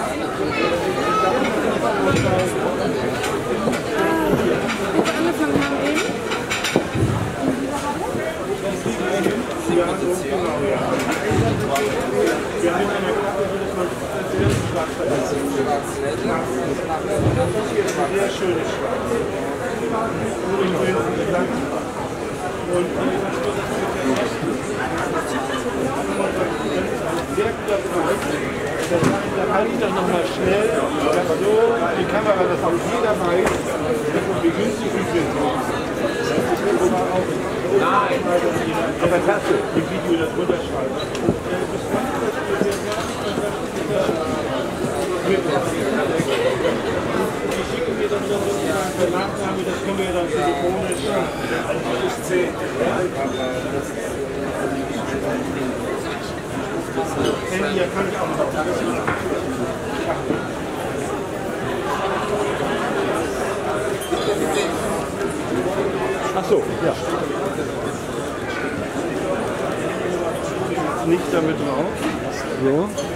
angefangen haben eben. Ja, genau, ja. Wir haben eine Klappe, dass man als erstes Schlag verletzt. Sehr schönes Schlag. Und sehr guter Preis. Da halte ich das nochmal schnell, dass so die Kamera, dass auch jeder weiß, wie günstig wir sind. Nein, aber klasse, im Video das runterschreiben. Die schicken mir dann sozusagen per Nachname, das können wir dann telefonisch. Das ist 10. Handy, ja, kann ich auch noch. Ach so, ja. Nicht damit drauf. So.